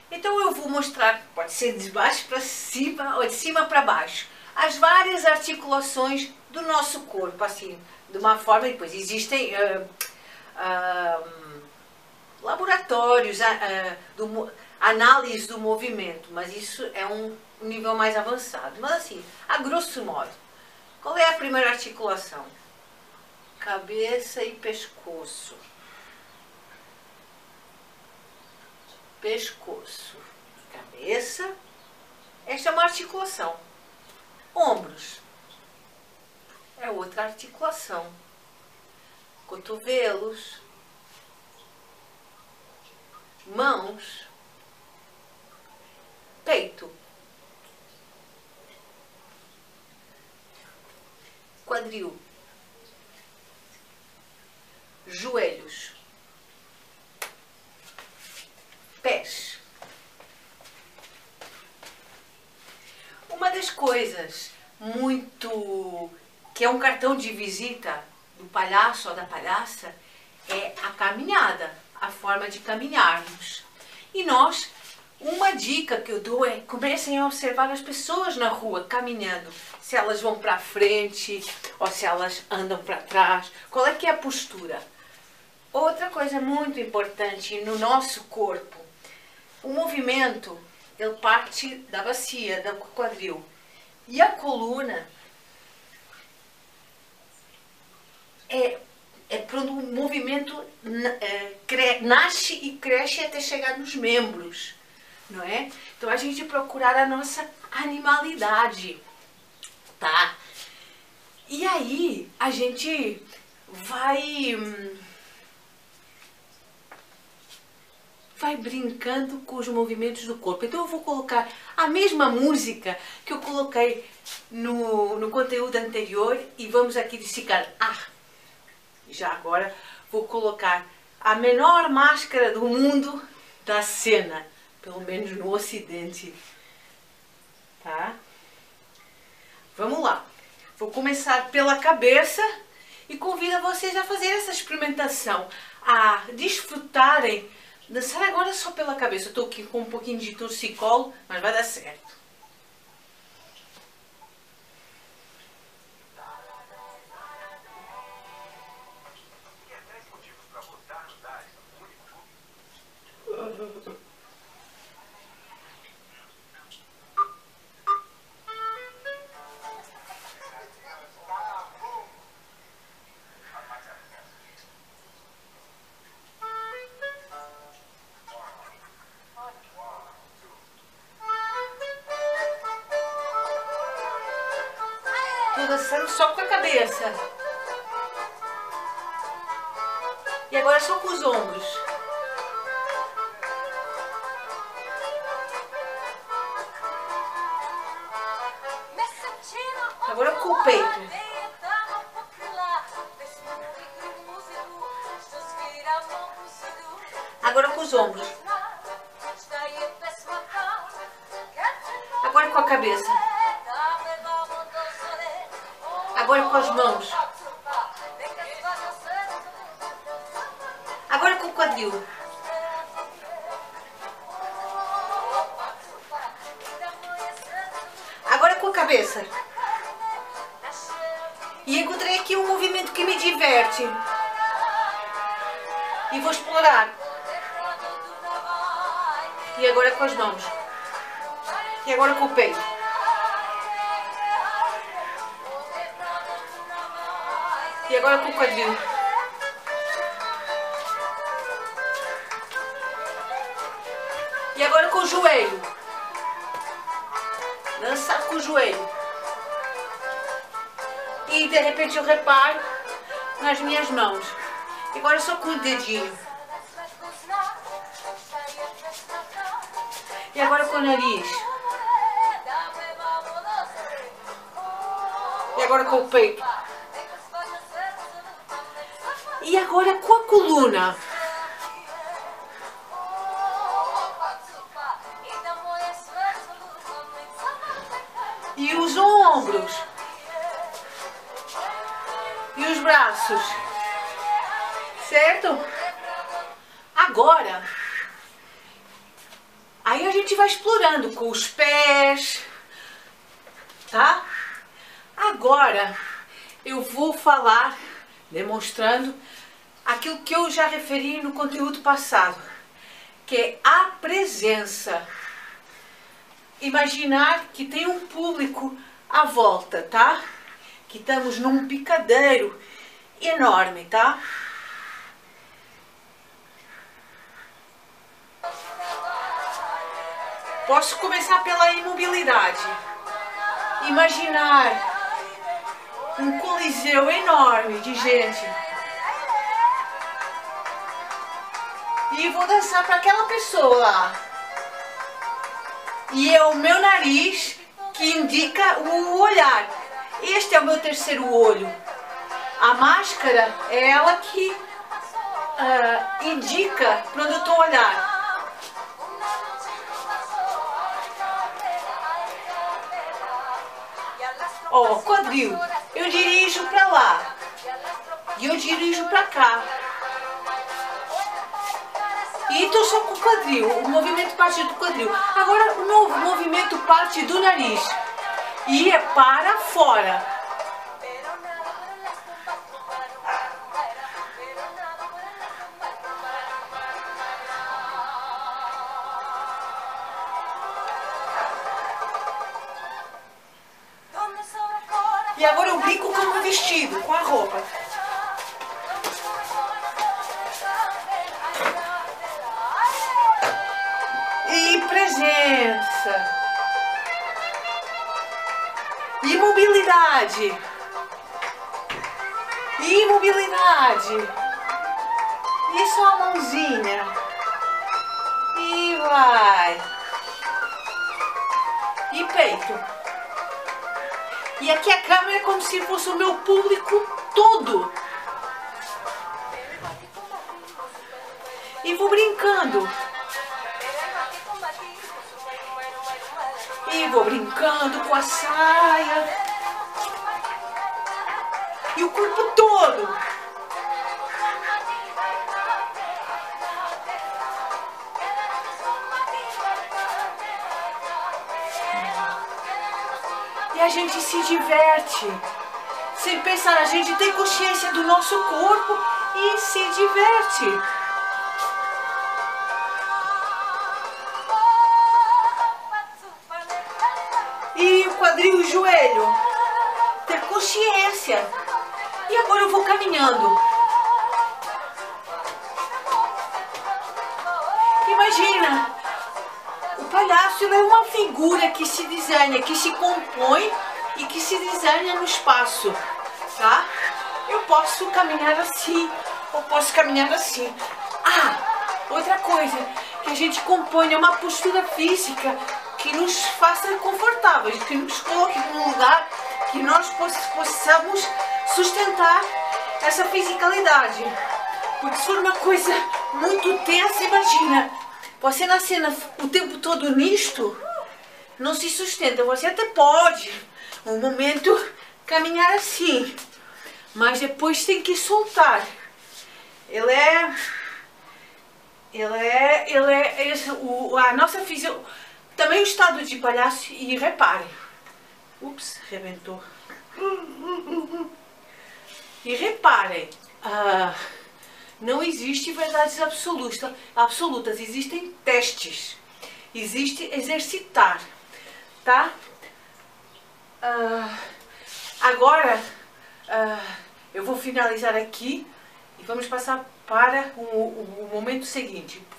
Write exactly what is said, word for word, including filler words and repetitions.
Então eu vou mostrar, pode ser de baixo para cima ou de cima para baixo, as várias articulações do nosso corpo, assim, de uma forma, depois existem uh, uh, laboratórios, uh, uh, do, análise do movimento, mas isso é um nível mais avançado. Mas assim, a grosso modo, qual é a primeira articulação? Cabeça e pescoço. Pescoço, cabeça, esta é uma articulação. Ombros, é outra articulação. Cotovelos, mãos, peito, quadril, joelhos, pés. Uma das coisas muito que é um cartão de visita do palhaço ou da palhaça é a caminhada, a forma de caminharmos. E nós, uma dica que eu dou é comecem a observar as pessoas na rua caminhando, se elas vão para frente ou se elas andam para trás, qual é que é a postura. Outra coisa muito importante no nosso corpo, o movimento, ele parte da bacia, do quadril. E a coluna é, é quando o movimento é, cre, nasce e cresce até chegar nos membros, não é? Então a gente procurar a nossa animalidade, tá? E aí a gente vai... Hum, vai brincando com os movimentos do corpo. Então eu vou colocar a mesma música que eu coloquei no, no conteúdo anterior e vamos aqui dissecando. Ah, já agora vou colocar a menor máscara do mundo da cena, pelo menos no Ocidente, tá? Vamos lá. Vou começar pela cabeça e convido vocês a fazer essa experimentação, a desfrutarem. Dançar agora só pela cabeça. Eu estou aqui com um pouquinho de torcicolo, mas vai dar certo. Estou dançando só com a cabeça. E agora só com os ombros. Agora com o peito. Agora com os ombros. Agora com a cabeça. Agora com as mãos. Agora com o quadril. Agora com a cabeça. E encontrei aqui um movimento que me diverte. E vou explorar. E agora com as mãos. E agora com o peito. E agora com o quadril. E agora com o joelho. Dançar com o joelho. E de repente eu reparo nas minhas mãos. E agora só com o dedinho. E agora com o nariz. E agora com o peito. E agora com a coluna. E os ombros. E os braços. Certo? Agora, a Aí a gente vai explorando com os pés, tá? Agora eu vou falar, demonstrando aquilo que eu já referi no conteúdo passado, que é a presença. Imaginar que tem um público à volta, tá? Que estamos num picadeiro enorme, tá? Posso começar pela imobilidade. Imaginar um coliseu enorme de gente. E vou dançar para aquela pessoa lá. E é o meu nariz que indica o olhar. Este é o meu terceiro olho. A máscara é ela que uh, indica para onde eu estou a olhar. Ó, oh, quadril. Eu dirijo para lá. E eu dirijo para cá. E estou só com o quadril. O movimento parte do quadril. Agora o novo movimento parte do nariz. E é para fora. E agora eu brinco com o vestido, com a roupa. E presença. Imobilidade. Imobilidade. E só a mãozinha. E vai. E peito. E aqui a câmera é como se fosse o meu público todo. E vou brincando. E vou brincando com a saia. E o corpo todo. E a gente se diverte. Sem pensar, a gente tem consciência do nosso corpo e se diverte. E o quadril e o joelho. Ter consciência. E agora eu vou caminhando. Imagina. O palhaço é uma figura que se desenha, que se compõe e que se desenha no espaço, tá? Eu posso caminhar assim, ou posso caminhar assim. Ah, outra coisa, que a gente compõe é uma postura física que nos faça confortáveis, que nos coloque num lugar que nós possamos sustentar essa fisicalidade. Porque se for uma coisa muito tensa, imagina, você na cena o tempo todo nisto, não se sustenta. Você até pode, um momento, caminhar assim, mas depois tem que soltar. Ele é... Ele é... Ele é... Esse, o, a nossa fisio... Também o estado de palhaço, e reparem. Ups, rebentou. E reparem, ah, não existe verdades absolutas, absolutas, existem testes, existe exercitar, tá? Ah, agora, ah, eu vou finalizar aqui e vamos passar para o, o, o momento seguinte.